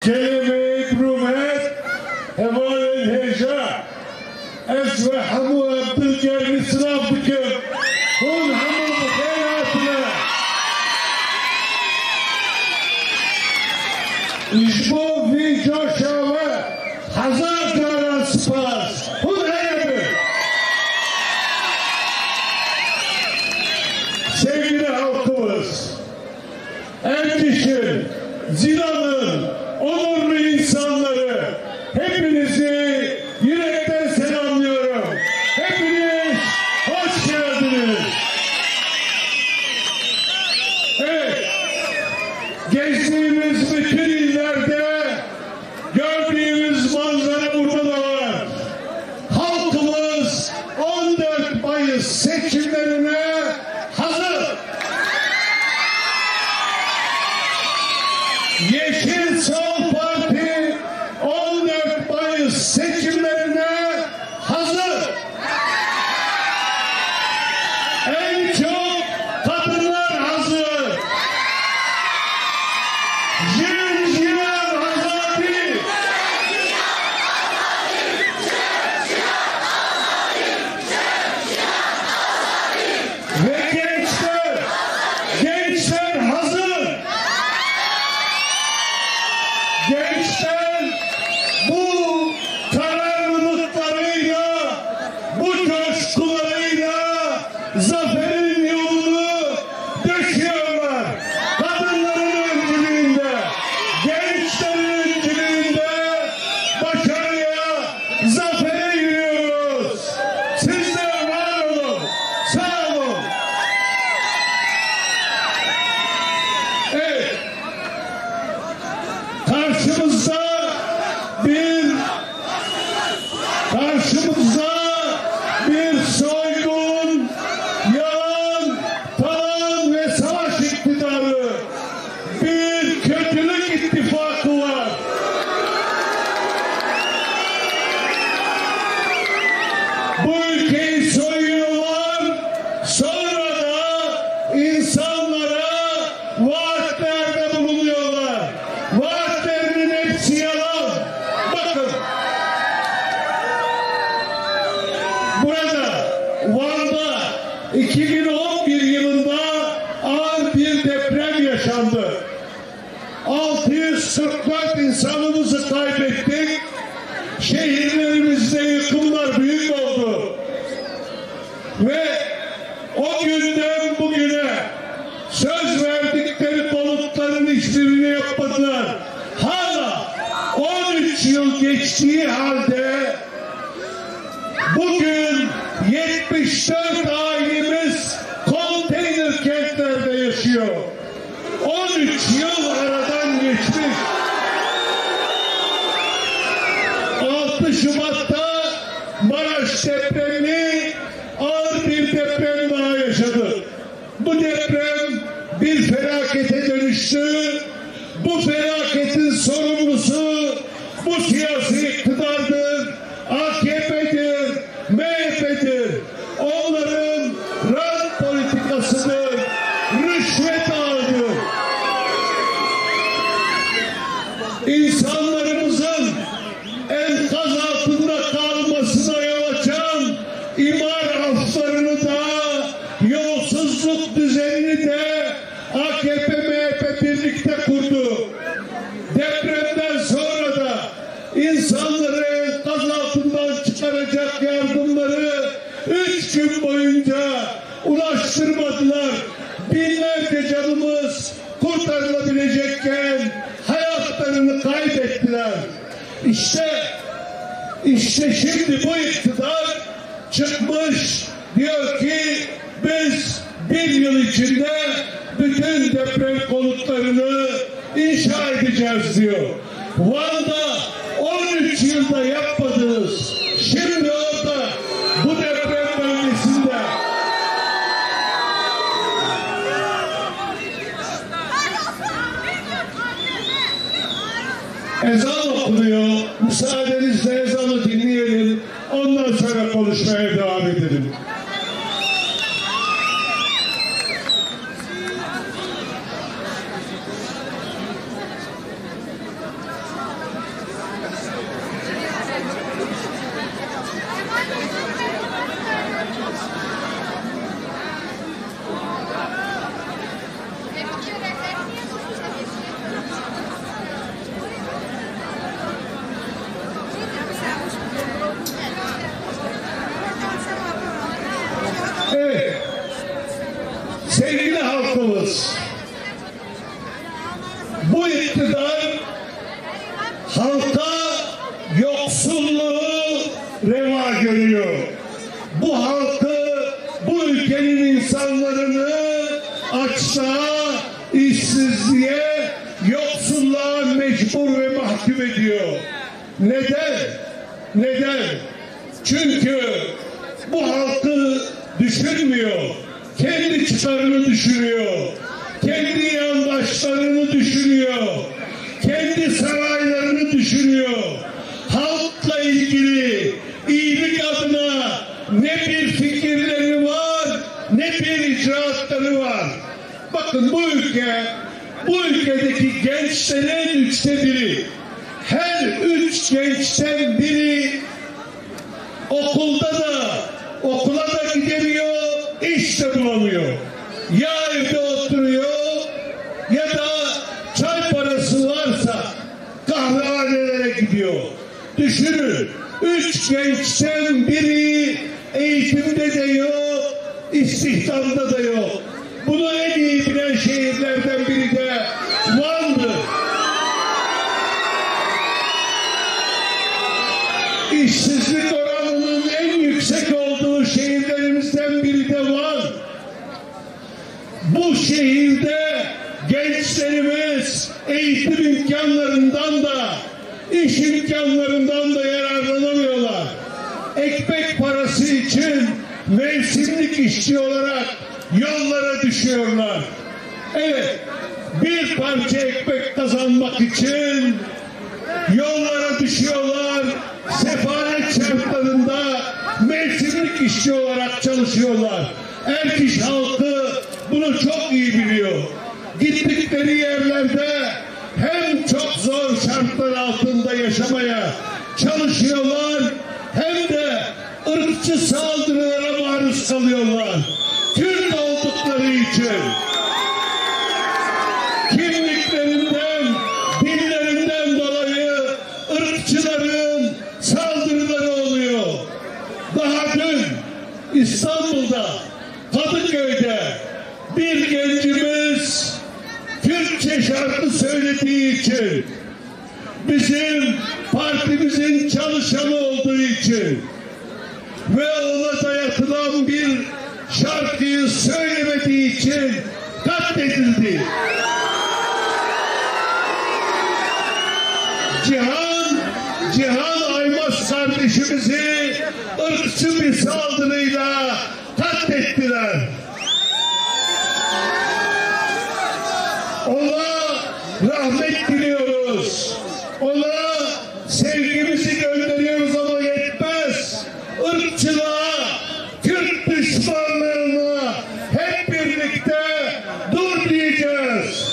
كلمة برومات هوال الهجاء أسوى حمو عبد الكريم إسراف بكم هون حمو بخيراتنا يشبو في جوشاوة حزار داران سپاس هون هيبه sevgili halkımız, Erciş'in, Zilan'ın onurlu insanları, hepinizi yürekten selamlıyorum. Hepiniz hoş geldiniz. Evet, geçtiğimiz bütün illerde gördüğümüz manzara burada da var. Halkımız 14 Mayıs seçimlerine hazır. Yeşil Sol Parti 14 Mayıs seçimlerine hazır. En çok kadınlar hazır. Cihan Azadi. Ve gençler hazır. Gençler bu kararlılıklarıyla, bu coşkularıyla zaferin yolunu döşüyorlar. Kadınların öncülüğünde, gençlerin öncülüğünde başarıya, zafere yürüyoruz. Sizler var olun, sağ olun. Evet. Karşımızda bir soygun, yalan, talan ve savaş iktidarı, bir kötülük ittifakı var. Bu ülkeyi soyuyorlar, sonra da insanlara vaatlerde bulunuyorlar. Vaatlerinin hepsi yalan. Bakın. Burada Van'da 2011 yılında ağır bir deprem yaşandı. 644 insanımızı kaybettik. Şehirlerimizde yıkımlar büyük oldu. Ve o günden bugüne söz verdikleri konutların hiçbirini yapmadılar. Hala 13 yıl geçtiği halde bugün 74 ailemiz konteyner kentlerde yaşıyor. 13 yıl aradan geçmiş. 6 Şubat'ta Maraş depremini ağır bir deprem daha yaşadı. Bu deprem bir felakete dönüştü. Bu felaketin sorumlusu bu siyasi iktidardır, AKP'dir, MHP'dir. Onların rant politikasıdır, rüşvet ağıdır. İnsanlarımızın enkaz altında kalmasına yol açan imar aflarını da, yolsuzluk düzenini de AKP, MHP birlikte kurdu. Depremden sonra da insanları enkaz altından çıkaracak yardımları 3 gün boyunca ulaştırmadılar. Binlerce canımız kurtarılabilecekken hayatlarını kaybettiler. İşte şimdi bu iktidar çıkmış diyor ki biz bir yıl içinde bütün deprem konutlarını inşa edeceğiz diyor. Van'da 13 yılda yapmadınız. Şimdi orada bu deprem bölgesinde ezan okunuyor. Müsaadenizle ezanı dinleyelim. Ondan sonra konuşmaya devam edelim. görüyor. Bu halkı, bu ülkenin insanlarını açlığa, işsizliğe, yoksulluğa mecbur ve mahkum ediyor. Neden? Neden? Çünkü bu halkı düşünmüyor. Kendi çıkarını düşünüyor. Kendi yandaşlarını düşünüyor. Kendi saraylarını düşünüyor. Halkla ilgili iyilik adına ne bir fikirleri var, ne bir icraatları var. Bakın bu ülkedeki gençlerin 3'te biri, her 3 gençten biri okula da gidemiyor, iş de bulamıyor. Ya evde oturuyor ya da çay parası varsa kahvehanelere gidiyor. Düşünün, 3 gençten biri eğitimde de yok, istihdamda da yok. Bunu en iyi bilen şehirlerden biri de Van'dır. İşsizlik oranının en yüksek olduğu şehirlerimizden biri de Van. Bu şehirde gençlerimiz eğitim imkanlarından da, iş imkanlarından da yararlanamıyorlar. Ekmek parası için mevsimlik işçi olarak yollara düşüyorlar. Evet, bir parça ekmek kazanmak için yollara düşüyorlar. Sefalet şartlarında mevsimlik işçi olarak çalışıyorlar. Erkiş halkı bunu çok iyi biliyor. Gittikleri yerlerde hem çok zor şartlar altında yaşamaya çalışıyorlar, hem de ırkçı saldırılara maruz kalıyorlar. Kürt oldukları için, kimliklerinden, dillerinden dolayı ırkçıların saldırıları oluyor. Daha dün İstanbul'da, Kadıköy'de bir gencimiz Kürtçe şarkı söylediği için, bizim partimizin çalışanı olduğu için ve ona dayatılan bir şarkıyı söylemediği için katledildi. Cihan Aymaz kardeşimizi ırkçı bir saldırıyla katlettiler. Ona rahmet diliyoruz. Ona sevgimizi gönderiyoruz ama yetmez. Irkçılığa, Kürt düşmanlığına hep birlikte dur diyeceğiz.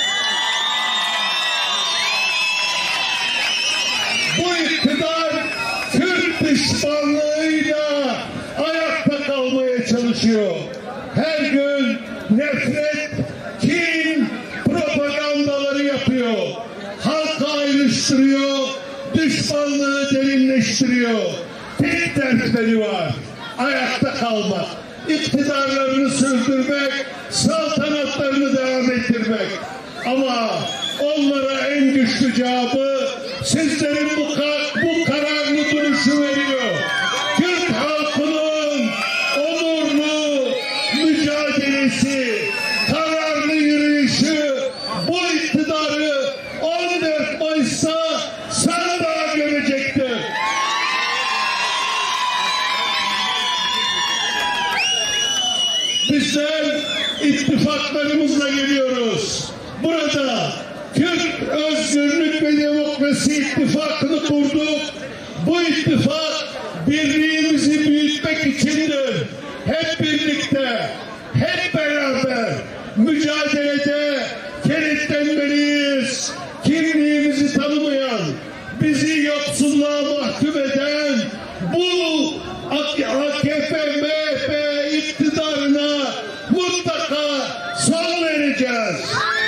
Bu iktidar Kürt düşmanlığıyla ayakta kalmaya çalışıyor. Her gün nefret, kin, propagandaları yapıyor. Halkı ayrıştırıyor, düşmanlığı derinleştiriyor. Tek dertleri var: ayakta kalmak, iktidarlarını sürdürmek, saltanatlarını devam ettirmek. Ama onlara en güçlü cevabı sizlerin bu kararlı duruşu veriyor. Kürt halkının onurlu mücadelesi, kararlı yürüyüşü bu iktidarı 14 Mayıs'ta sandığa görecektir. Bizler ittifaklarımızla geliyoruz. Burada Kürt Özgürlük ve Demokrasi İttifakı'nı kurduk. Bu ittifak birliğimizi büyütmek içindir. Hep birlikte, hep beraber mücadelede kenetlenmeliyiz. Kimliğimizi tanımayan, bizi yoksulluğa mahkum eden bu AKP, MHP iktidarına mutlaka son vereceğiz.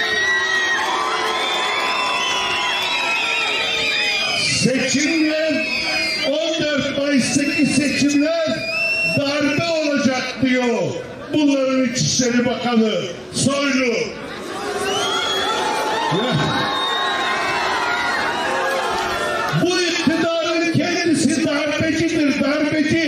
Seçimler, 14 Mayıs'taki seçimler darbe olacak diyor bunların İçişleri Bakanı Soylu. Bu iktidarın kendisi darbecidir, darbeci.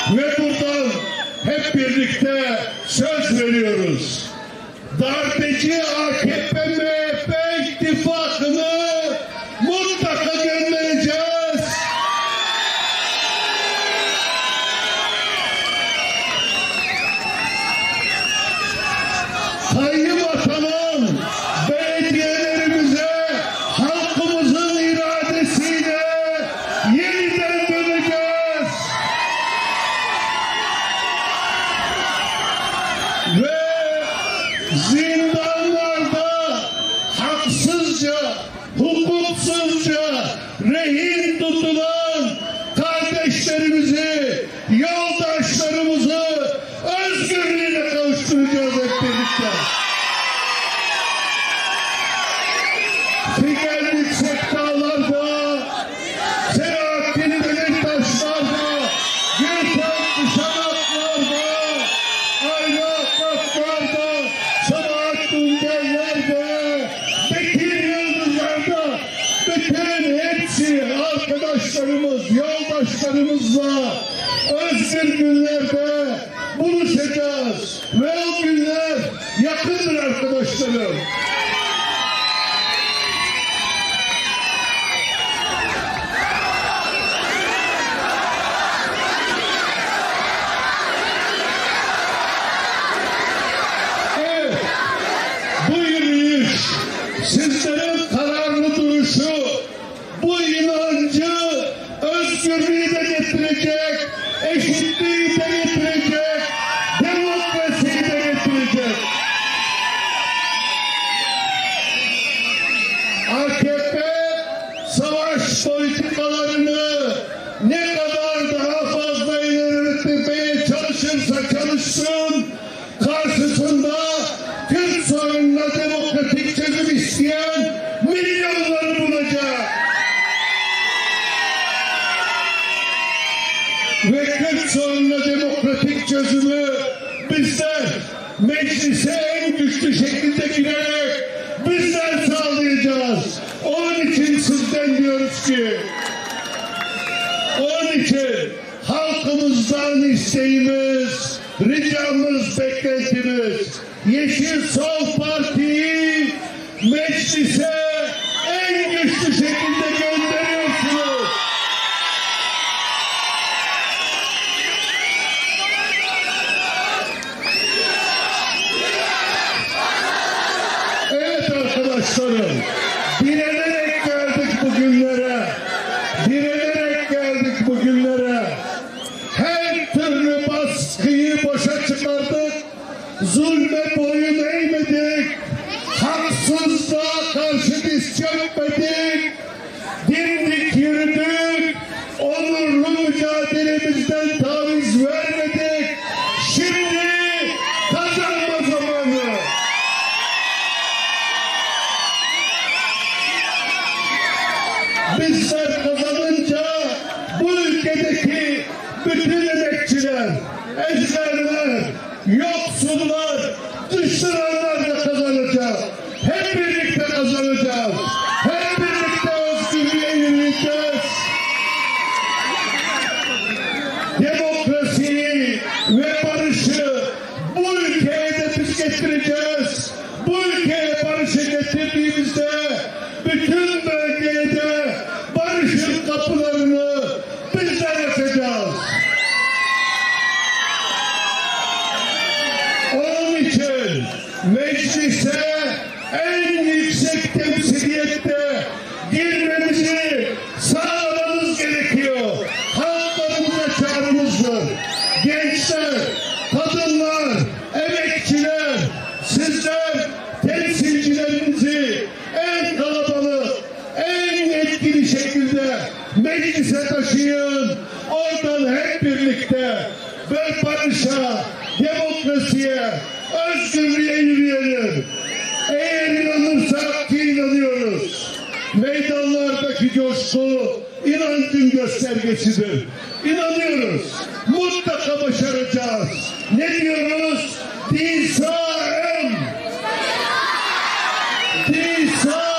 Ve buradan hep birlikte söz veriyoruz. Darbeci AKP-MHP ittifakını mutlaka göndereceğiz. Kayyum atanan belediyelerimize halkımızın iradesiyle yeniden döneceğiz. Ve zindanlarda haksızca, hukuksuzca rehin tutulan kardeşlerimizi, yoldaşlarımızı özgürlüğüne kavuşturacağız hep birlikte. Figen Yüksekdağlar'da, Selahattin Demirtaşlar'da, Gülten Kuşanaklar'da, Ayla Akbaklar'da, Sabahat Tungeller'de, Bekir Yıldızlar'da, bütün hepsi arkadaşlarımız, yoldaşlarımızla özgür günlerde buluşacağız. Ve o günler yakındır arkadaşlarım. Evet, bu yürüyüş, sizlerin kararlı duruşu, bu inancı, özgürlüğü de getirecek, eşitliği de getirecek, demokrasiyi de getirecek. AKP savaş politikalarını ne kadar daha fazla ilerletmeye çalışırsa çalışsın, karşısında Kürt sorununa demokratik çözüm isteyen milyonları bulacak. Ve Kürt sorununa demokratik çözümü bizler meclise en güçlü şekilde girerek bizler sağlayacağız. Onun için sizden diyoruz ki, onun için halkımızdan isteğimiz, ricamız, beklentimiz, Yeşil Sol Parti'yi meclise en güçlü şekilde gönderiyorsunuz. Evet arkadaşlarım, direnerek geldik bugünlere. Direnerek geldik bugünlere. Her türlü baskıyı boşa çıkardık. Zulme boyun eğmedik. Haksızlığa karşı diz çökmedik. Dimdik yürüdük. Onurlu mücadelemizden taviz vermedik. Şimdi kazanma zamanı. Bizler kazanınca bu ülkedeki bütün emekçiler, ecnebiler, yoksullar, dışlananlar da kazanacak. Hep birlikte kazanacağız. Hep birlikte özgürlüğe yürüyeceğiz. Demokrasiyi ve barışı bu ülkeye de biz getireceğiz. Bu ülkeye barışı getirdiğimizde bütün bölgeye de barışın kapılarını bizler açacağız. Onun için meclise en yüksek temsiliyette girmemizi sağlamamız gerekiyor. Halklarımıza çağrımızdır. Gençler, kadınlar, emekçiler, sizler temsilcilerinizi en kalabalık, en etkili şekilde meclise taşıyın. Oradan hep birlikte barışa, demokrasiye, özgürlüğe yürüyelim. Eğer inanırsak ki inanıyoruz. Meydanlardaki coşku inancın göstergesidir. İnanıyoruz. Mutlaka başaracağız. Ne diyoruz? Disaem! Disaem!